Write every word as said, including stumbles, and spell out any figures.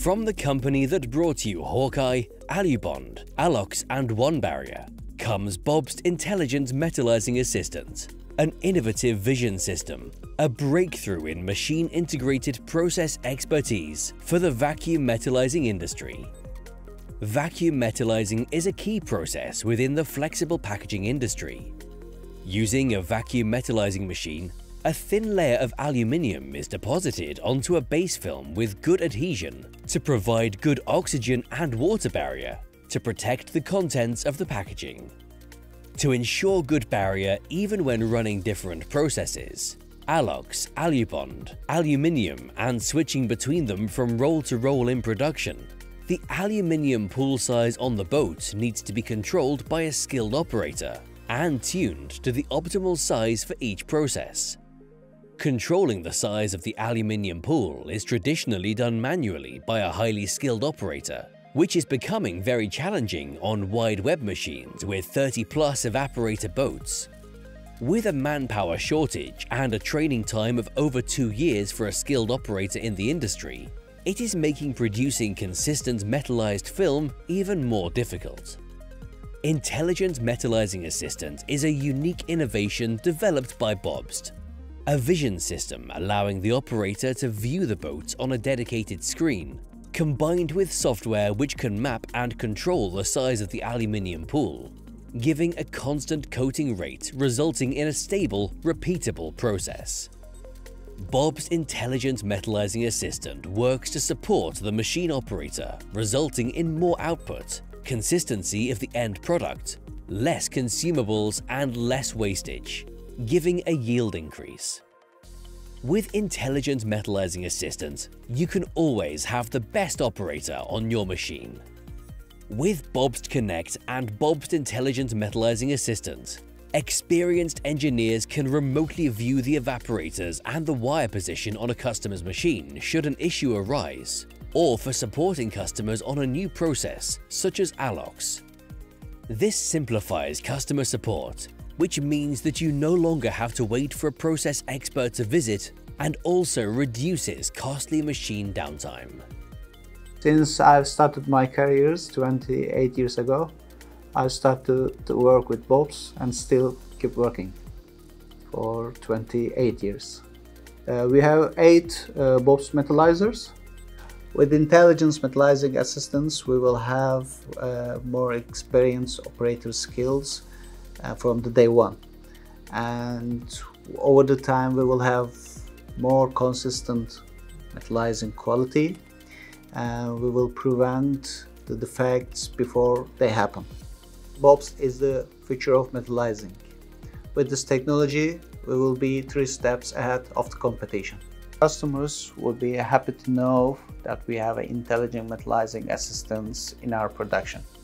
From the company that brought you Hawkeye, Alubond, Alox and One Barrier comes B O B S T Intelligent Metallizing Assistant, an innovative vision system, a breakthrough in machine-integrated process expertise for the vacuum metallizing industry. Vacuum metallizing is a key process within the flexible packaging industry. Using a vacuum metallizing machine, a thin layer of aluminium is deposited onto a base film with good adhesion to provide good oxygen and water barrier to protect the contents of the packaging. To ensure good barrier even when running different processes, Alox, Alubond, aluminium and switching between them from roll to roll in production, the aluminium pool size on the boat needs to be controlled by a skilled operator and tuned to the optimal size for each process. Controlling the size of the aluminium pool is traditionally done manually by a highly skilled operator, which is becoming very challenging on wide web machines with thirty plus evaporator boats. With a manpower shortage and a training time of over two years for a skilled operator in the industry, it is making producing consistent metallized film even more difficult. Intelligent Metallizing Assistant is a unique innovation developed by B O B S T, a vision system allowing the operator to view the boat on a dedicated screen, combined with software which can map and control the size of the aluminium pool, giving a constant coating rate resulting in a stable, repeatable process. B O B S T Intelligent Metallizing Assistant works to support the machine operator, resulting in more output, consistency of the end product, less consumables and less wastage, giving a yield increase. With Intelligent Metallizing Assistant, you can always have the best operator on your machine. With B O B S T Connect and B O B S T Intelligent Metallizing Assistant, experienced engineers can remotely view the evaporators and the wire position on a customer's machine should an issue arise, or for supporting customers on a new process such as Alox. This simplifies customer support, which means that you no longer have to wait for a process expert to visit and also reduces costly machine downtime. Since I've started my career twenty-eight years ago, I started to work with B O B S T and still keep working for twenty-eight years. Uh, we have eight uh, B O B S T metallizers. With Intelligent Metallizing Assistants, we will have uh, more experienced operator skills uh, from the day one. And over the time, we will have more consistent metallizing quality. And we will prevent the defects before they happen. B O B S T is the future of metallizing. With this technology, we will be three steps ahead of the competition. Customers will be happy to know that we have an intelligent metallizing assistance in our production.